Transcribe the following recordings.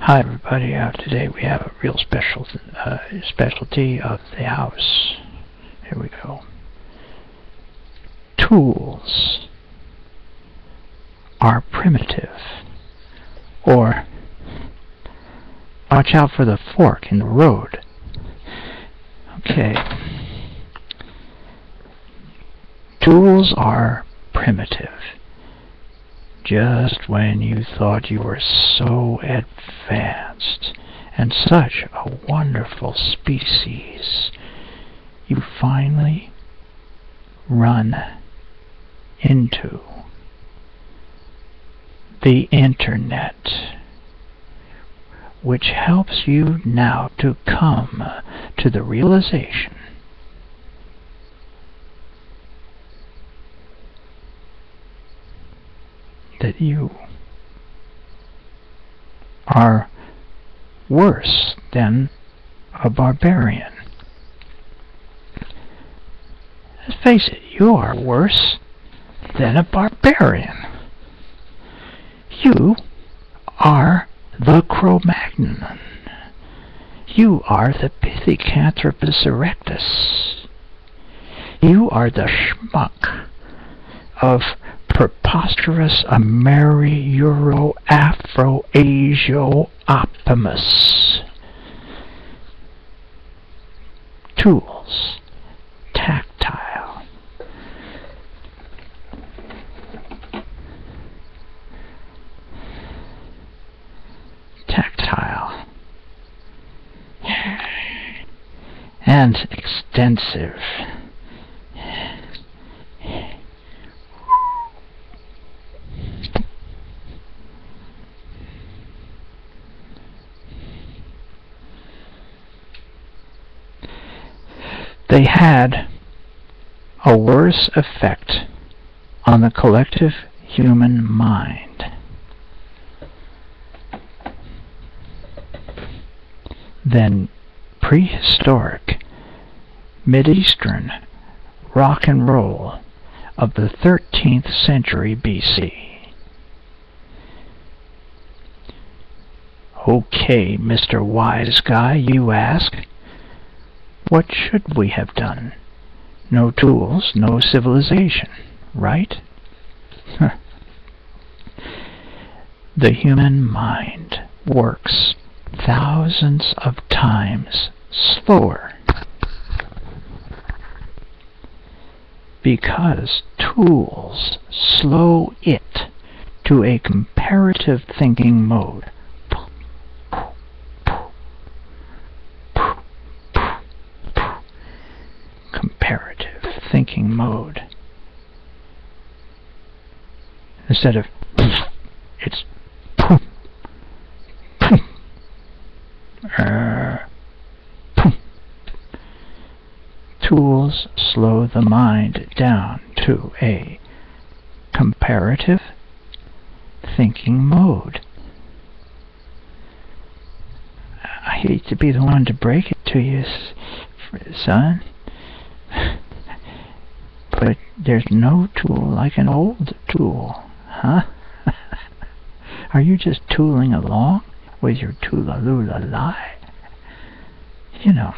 Hi everybody, today we have a real specialty of the house. Here we go. Tools are primitive, or watch out for the fork in the road. Okay. Tools are primitive. Just when you thought you were so advanced and such a wonderful species, you finally run into the internet, which helps you now to come to the realization that you are worse than a barbarian. Let's face it, you are worse than a barbarian. You are the Cro-Magnon. You are the Pithicanthropuserectus. You are the Schmuck of Proposterousamerieuroafroasiopimus. Tools. Tactile. Tactile. And extensive. They had a worse effect on the collective human mind than prehistoric Mideastern rocknroll of the 13th century BC. Okay, Mr. Wise Guy, you ask, what should we have done? No tools, no civilization, right? The human mind works thousands of times slower because tools slow it to a comparative thinking mode. Comparative thinking mode. Instead of it's tools slow the mind down to a comparative thinking mode. I hate to be the one to break it to you, son, but there's no tool like an old tool, huh? Are you just tooling along with your toolaloolalai? You know.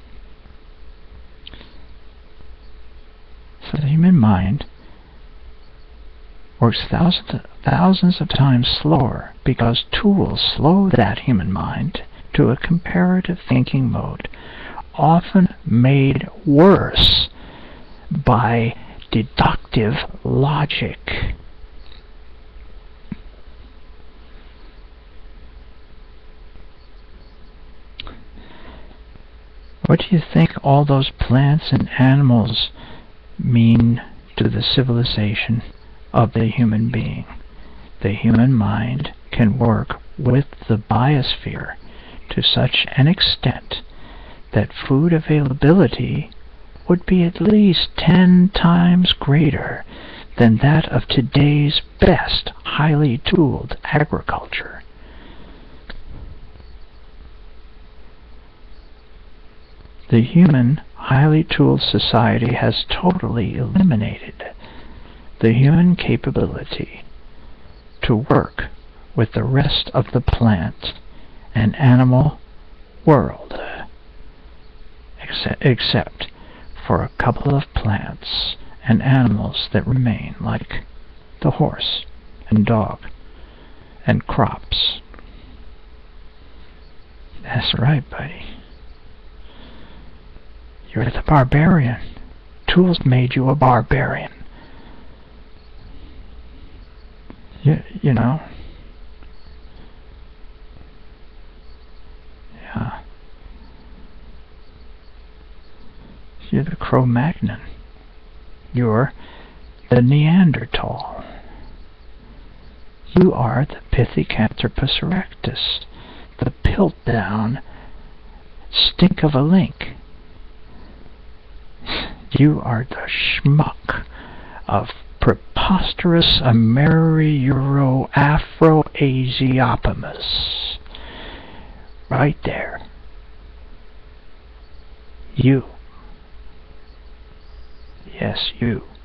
So the human mind works thousands of times slower because tools slow that human mind to a comparative thinking mode, often made worse by deductive logic. What do you think all those plants and animals mean to the civilization of the human being? The human mind can work with the biosphere to such an extent that food availability would be at least 10 times greater than that of today's best highly tooled agriculture. The human highly tooled society has totally eliminated the human capability to work with the rest of the plant an animal world, except for a couple of plants and animals that remain, like the horse and dog and crops. That's right, buddy. You're the barbarian. Tools made you a barbarian. You know? Yeah. You're the Cro-Magnon. You're the Neanderthal. You are the Pithicanthropuserectus, the Piltdown stink of a link. You are the Schmuck of Proposterousamerieuroafroasiopimus. Right there. You. Yes, you.